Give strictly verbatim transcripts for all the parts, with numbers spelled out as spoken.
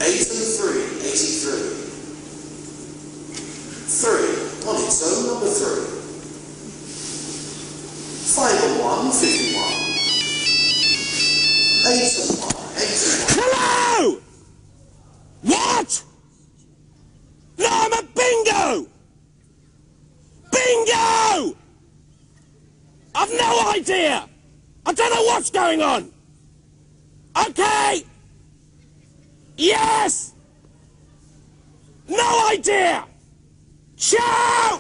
Eight and three, eighty-three. Three, on its own, number three. Five and one, fifty-one. Eight and one, eighty-one. Hello! What? No, I'm a bingo! Bingo! I've no idea! I don't know what's going on! Okay! Yes! No idea! Ciao!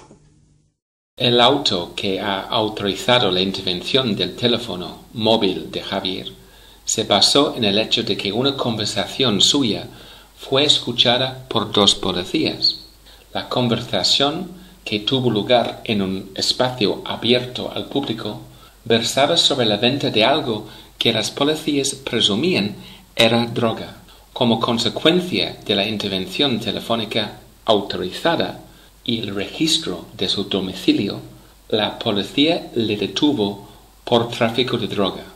El auto que ha autorizado la intervención del teléfono móvil de Javier se basó en el hecho de que una conversación suya fue escuchada por dos policías. La conversación, que tuvo lugar en un espacio abierto al público, versaba sobre la venta de algo que las policías presumían era droga. Como consecuencia de la intervención telefónica autorizada y el registro de su domicilio, la policía le detuvo por tráfico de droga.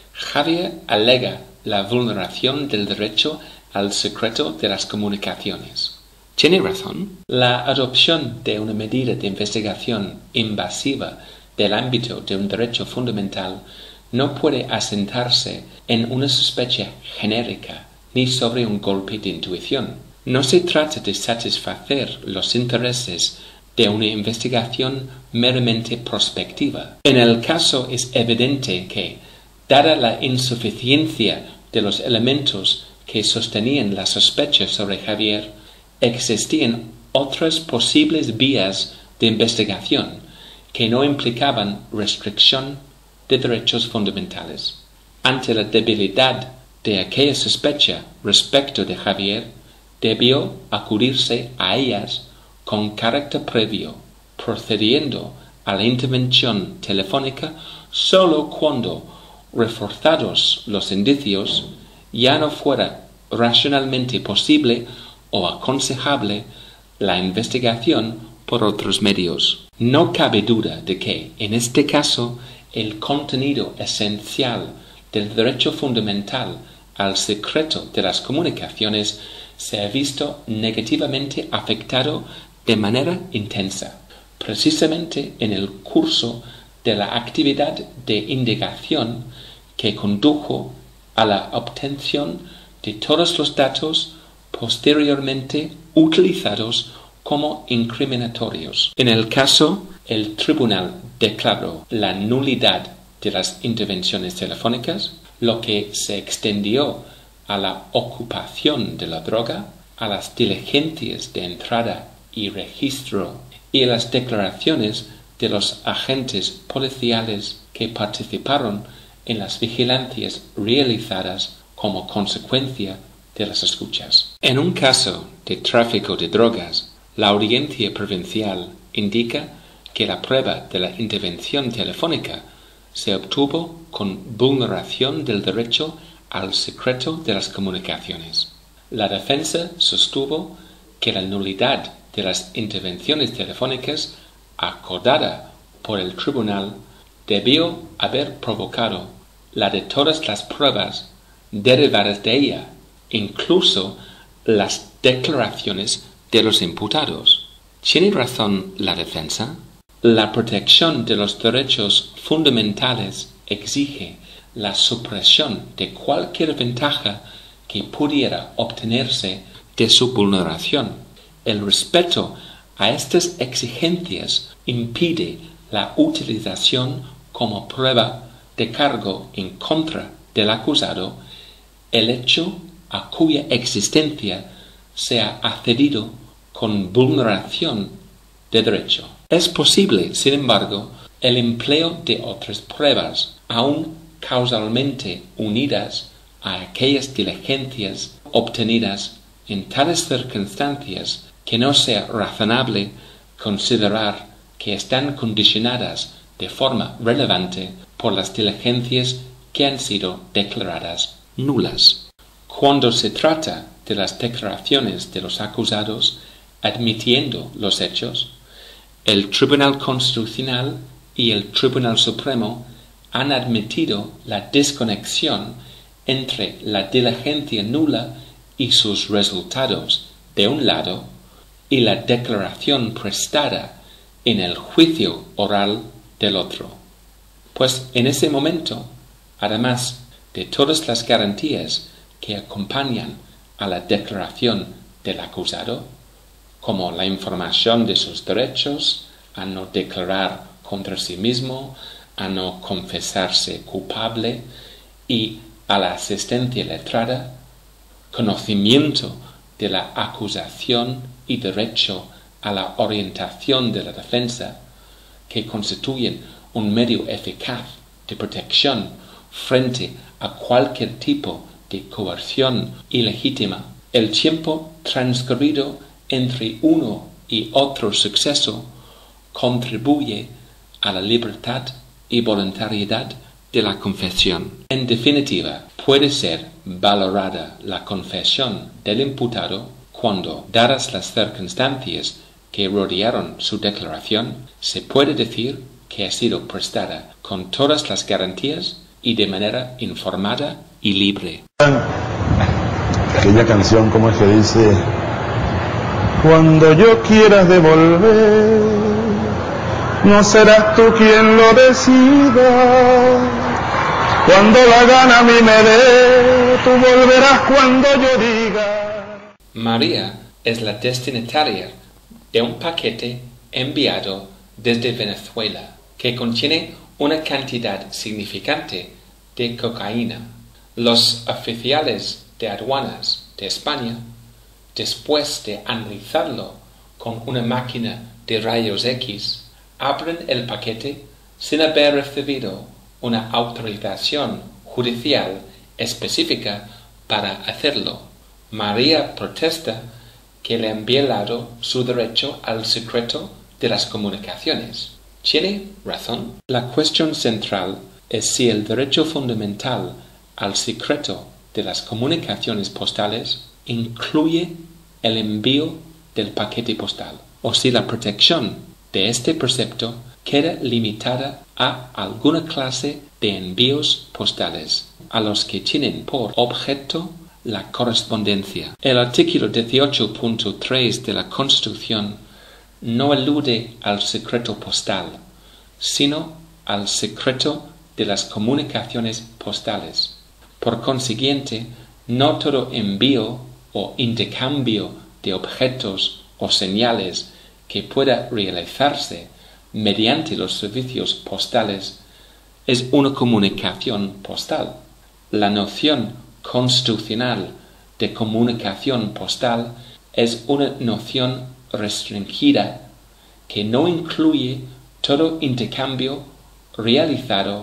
Javier alega la vulneración del derecho al secreto de las comunicaciones. ¿Tiene razón? La adopción de una medida de investigación invasiva del ámbito de un derecho fundamental no puede asentarse en una sospecha genérica ni sobre un golpe de intuición. No se trata de satisfacer los intereses de una investigación meramente prospectiva. En el caso es evidente que, dada la insuficiencia de los elementos que sostenían la sospecha sobre Javier, existían otras posibles vías de investigación que no implicaban restricción de derechos fundamentales. Ante la debilidad de aquella sospecha respecto de Javier, debió acudirse a ellas con carácter previo, procediendo a la intervención telefónica sólo cuando, reforzados los indicios, ya no fuera racionalmente posible o aconsejable la investigación por otros medios. No cabe duda de que, en este caso, el contenido esencial del derecho fundamental al secreto de las comunicaciones se ha visto negativamente afectado de manera intensa, precisamente en el curso de la actividad de indagación que condujo a la obtención de todos los datos posteriormente utilizados como incriminatorios. En el caso, el tribunal declaró la nulidad de las intervenciones telefónicas, lo que se extendió a la ocupación de la droga, a las diligencias de entrada y registro y a las declaraciones de los agentes policiales que participaron en las vigilancias realizadas como consecuencia de las escuchas. En un caso de tráfico de drogas, la audiencia provincial indica que la prueba de la intervención telefónica se obtuvo con vulneración del derecho al secreto de las comunicaciones. La defensa sostuvo que la nulidad de las intervenciones telefónicas acordada por el tribunal debió haber provocado la de todas las pruebas derivadas de ella, incluso las declaraciones de los imputados. ¿Tiene razón la defensa? La protección de los derechos fundamentales exige la supresión de cualquier ventaja que pudiera obtenerse de su vulneración. El respeto a estas exigencias impide la utilización como prueba de cargo en contra del acusado el hecho a cuya existencia se ha accedido con vulneración de derecho. Es posible, sin embargo, el empleo de otras pruebas, aun causalmente unidas a aquellas diligencias obtenidas en tales circunstancias que no sea razonable considerar que están condicionadas de forma relevante por las diligencias que han sido declaradas nulas. Cuando se trata de las declaraciones de los acusados admitiendo los hechos, el Tribunal Constitucional y el Tribunal Supremo han admitido la desconexión entre la diligencia nula y sus resultados de un lado y la declaración prestada en el juicio oral del otro. Pues en ese momento, además de todas las garantías que acompañan a la declaración del acusado, como la información de sus derechos, a no declarar contra sí mismo, a no confesarse culpable y a la asistencia letrada, conocimiento de la acusación y derecho a la orientación de la defensa, que constituyen un medio eficaz de protección frente a cualquier tipo de coerción ilegítima, el tiempo transcurrido entre uno y otro suceso contribuye a la libertad y voluntariedad de la confesión. En definitiva, puede ser valorada la confesión del imputado cuando, dadas las circunstancias que rodearon su declaración, se puede decir que ha sido prestada con todas las garantías y de manera informada y libre. Aquella canción, como es que dice: cuando yo quieras devolver, no serás tú quien lo decida. Cuando la gana a mí me dé, tú volverás cuando yo diga. María es la destinataria de un paquete enviado desde Venezuela que contiene una cantidad significante de cocaína. Los oficiales de aduanas de España, después de analizarlo con una máquina de rayos X, abren el paquete sin haber recibido una autorización judicial específica para hacerlo. María protesta que le han violado su derecho al secreto de las comunicaciones. ¿Tiene razón? La cuestión central es si el derecho fundamental al secreto de las comunicaciones postales incluye el envío del paquete postal, o si la protección de este precepto queda limitada a alguna clase de envíos postales, a los que tienen por objeto la correspondencia. El artículo dieciocho punto tres de la Constitución no alude al secreto postal, sino al secreto de las comunicaciones postales. Por consiguiente, no todo envío o intercambio de objetos o señales que pueda realizarse mediante los servicios postales es una comunicación postal. La noción constitucional de comunicación postal es una noción restringida que no incluye todo intercambio realizado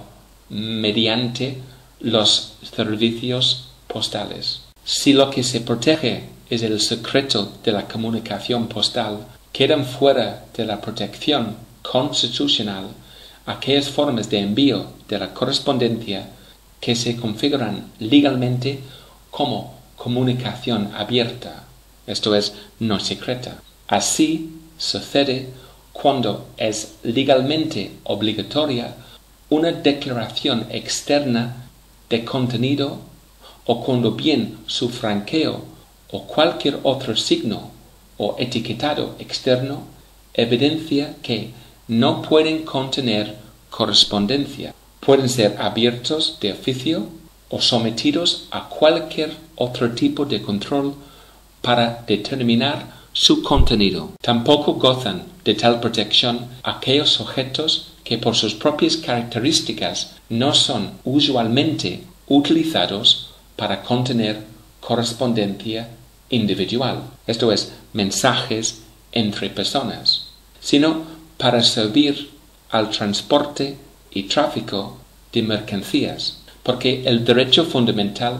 mediante los servicios postales. Si lo que se protege es el secreto de la comunicación postal, quedan fuera de la protección constitucional aquellas formas de envío de la correspondencia que se configuran legalmente como comunicación abierta, esto es, no secreta. Así sucede cuando es legalmente obligatoria una declaración externa de contenido o cuando bien su franqueo o cualquier otro signo o etiquetado externo evidencia que no pueden contener correspondencia. Pueden ser abiertos de oficio o sometidos a cualquier otro tipo de control para determinar su contenido. Tampoco gozan de tal protección aquellos objetos que por sus propias características no son usualmente utilizados para contener correspondencia individual, esto es, mensajes entre personas, sino para servir al transporte y tráfico de mercancías, porque el derecho fundamental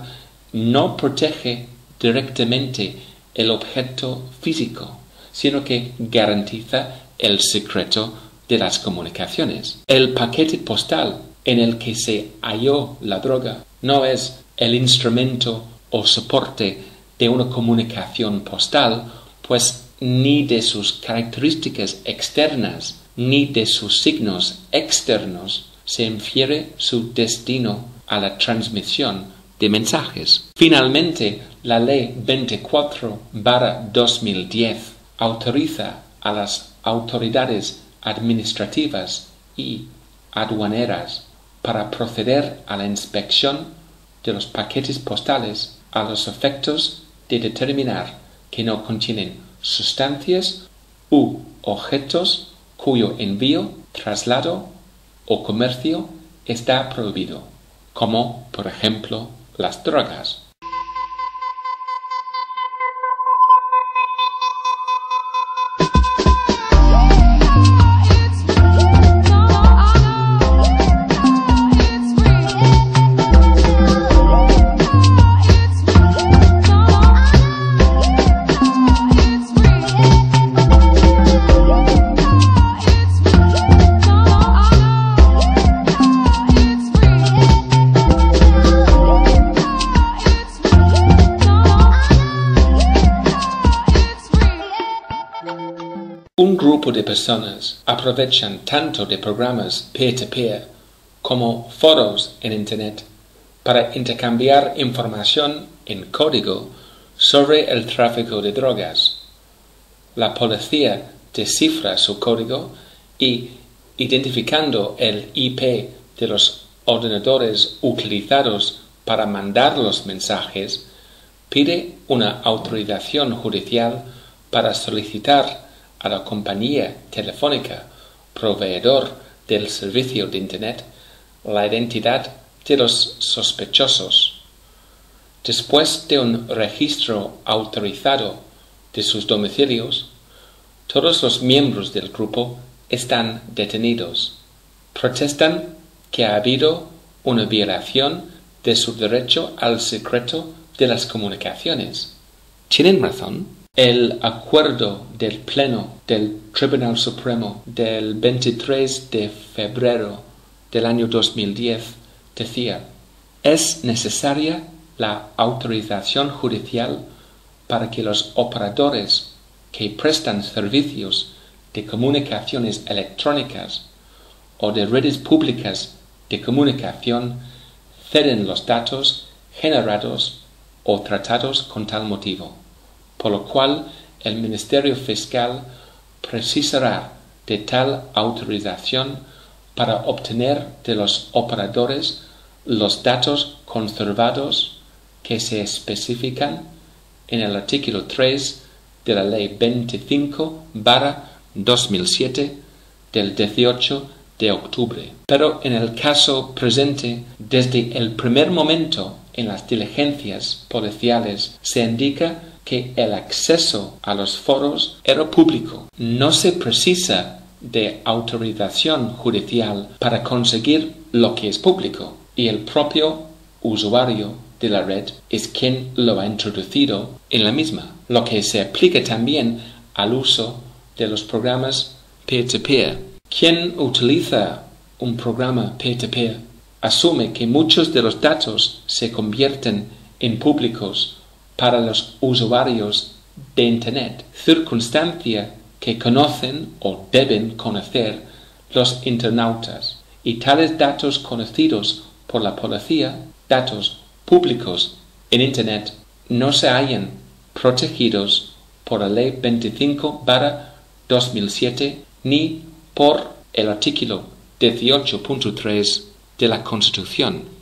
no protege directamente el objeto físico, sino que garantiza el secreto de las comunicaciones. El paquete postal en el que se halló la droga no es el instrumento o soporte de una comunicación postal, pues ni de sus características externas ni de sus signos externos se infiere su destino a la transmisión de mensajes. Finalmente, la Ley veinticuatro barra dos mil diez autoriza a las autoridades administrativas y aduaneras para proceder a la inspección de los paquetes postales a los efectos de determinar que no contienen sustancias u objetos cuyo envío, traslado o comercio está prohibido, como por ejemplo las drogas. Un grupo de personas aprovechan tanto de programas peer-to-peer como foros en Internet para intercambiar información en código sobre el tráfico de drogas. La policía descifra su código y, identificando el I P de los ordenadores utilizados para mandar los mensajes, pide una autorización judicial para solicitar a la compañía telefónica proveedor del servicio de Internet la identidad de los sospechosos. Después de un registro autorizado de sus domicilios, todos los miembros del grupo están detenidos. Protestan que ha habido una violación de su derecho al secreto de las comunicaciones. ¿Tienen razón? El acuerdo del Pleno del Tribunal Supremo del veintitrés de febrero del año dos mil diez decía: es necesaria la autorización judicial para que los operadores que prestan servicios de comunicaciones electrónicas o de redes públicas de comunicación ceden los datos generados o tratados con tal motivo, por lo cual el Ministerio Fiscal precisará de tal autorización para obtener de los operadores los datos conservados que se especifican en el artículo tres de la Ley veinticinco barra dos mil siete del dieciocho de octubre. Pero en el caso presente, desde el primer momento en las diligencias policiales se indica que el acceso a los foros era público. No se precisa de autorización judicial para conseguir lo que es público, y el propio usuario de la red es quien lo ha introducido en la misma, lo que se aplica también al uso de los programas peer-to-peer. Quien utiliza un programa peer-to-peer asume que muchos de los datos se convierten en públicos para los usuarios de Internet, circunstancia que conocen o deben conocer los internautas, y tales datos conocidos por la policía, datos públicos en Internet, no se hallan protegidos por la Ley veinticinco barra dos mil siete ni por el artículo dieciocho punto tres de la Constitución.